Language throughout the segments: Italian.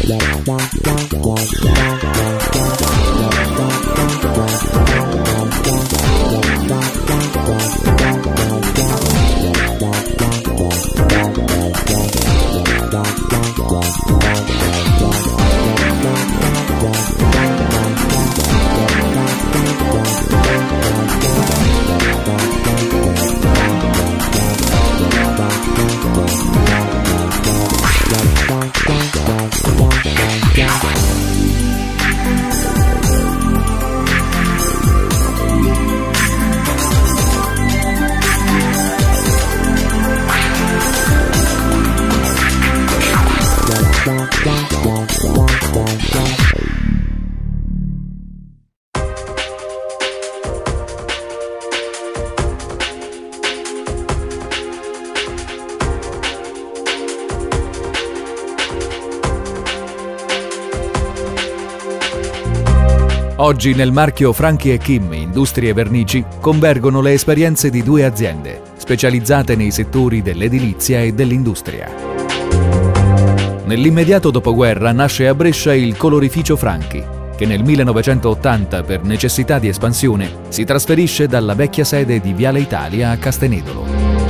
Oggi nel marchio Franchi & Kim Industrie Vernici convergono le esperienze di due aziende specializzate nei settori dell'edilizia e dell'industria. Nell'immediato dopoguerra nasce a Brescia il colorificio Franchi, che nel 1980 per necessità di espansione si trasferisce dalla vecchia sede di Viale Italia a Castenedolo.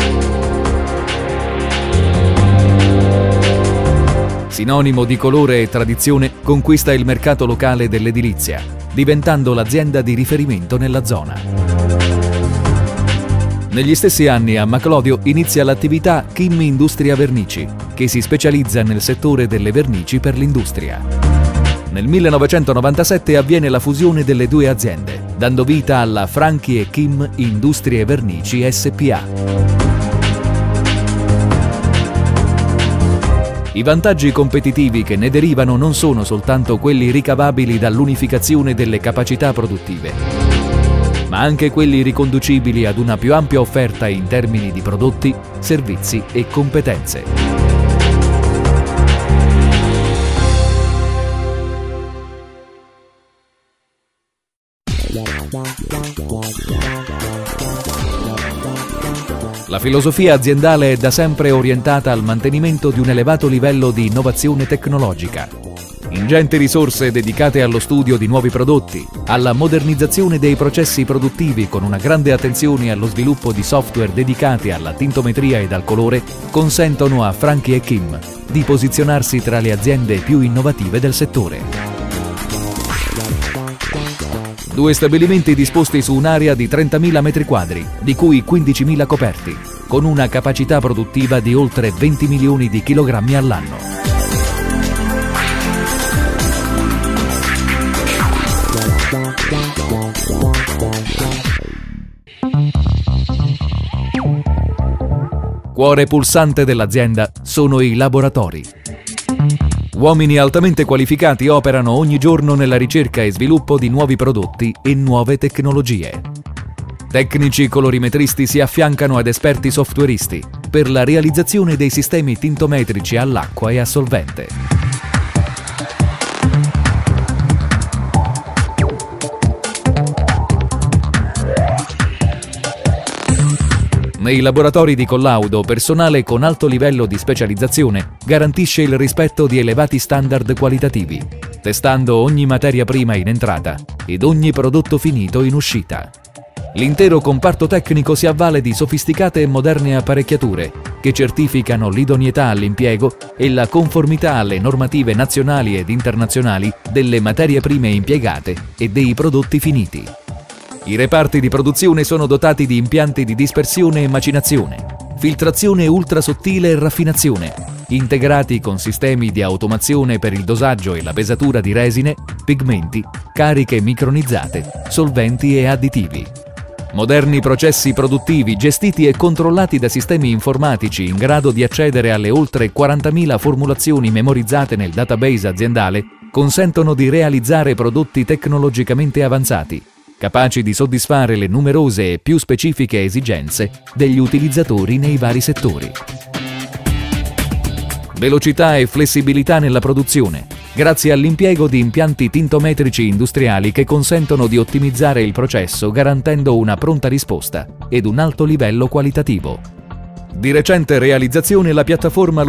Sinonimo di colore e tradizione, conquista il mercato locale dell'edilizia, diventando l'azienda di riferimento nella zona. Negli stessi anni a Maclodio inizia l'attività Kim Industria Vernici, che si specializza nel settore delle vernici per l'industria. Nel 1997 avviene la fusione delle due aziende, dando vita alla Franchi & Kim Industrie Vernici SpA. I vantaggi competitivi che ne derivano non sono soltanto quelli ricavabili dall'unificazione delle capacità produttive, ma anche quelli riconducibili ad una più ampia offerta in termini di prodotti, servizi e competenze. La filosofia aziendale è da sempre orientata al mantenimento di un elevato livello di innovazione tecnologica. Ingenti risorse dedicate allo studio di nuovi prodotti, alla modernizzazione dei processi produttivi con una grande attenzione allo sviluppo di software dedicati alla tintometria ed al colore, consentono a Franchi & Kim di posizionarsi tra le aziende più innovative del settore. Due stabilimenti disposti su un'area di 30.000 metri quadri, di cui 15.000 coperti, con una capacità produttiva di oltre 20 milioni di chilogrammi all'anno. Cuore pulsante dell'azienda sono i laboratori. Uomini altamente qualificati operano ogni giorno nella ricerca e sviluppo di nuovi prodotti e nuove tecnologie. Tecnici colorimetristi si affiancano ad esperti softwareisti per la realizzazione dei sistemi tintometrici all'acqua e a solvente. Nei laboratori di collaudo, personale con alto livello di specializzazione garantisce il rispetto di elevati standard qualitativi, testando ogni materia prima in entrata ed ogni prodotto finito in uscita. L'intero comparto tecnico si avvale di sofisticate e moderne apparecchiature che certificano l'idoneità all'impiego e la conformità alle normative nazionali ed internazionali delle materie prime impiegate e dei prodotti finiti. I reparti di produzione sono dotati di impianti di dispersione e macinazione, filtrazione ultrasottile e raffinazione, integrati con sistemi di automazione per il dosaggio e la pesatura di resine, pigmenti, cariche micronizzate, solventi e additivi. Moderni processi produttivi gestiti e controllati da sistemi informatici in grado di accedere alle oltre 40.000 formulazioni memorizzate nel database aziendale consentono di realizzare prodotti tecnologicamente avanzati, capaci di soddisfare le numerose e più specifiche esigenze degli utilizzatori nei vari settori. Velocità e flessibilità nella produzione, grazie all'impiego di impianti tintometrici industriali che consentono di ottimizzare il processo garantendo una pronta risposta ed un alto livello qualitativo. Di recente realizzazione la piattaforma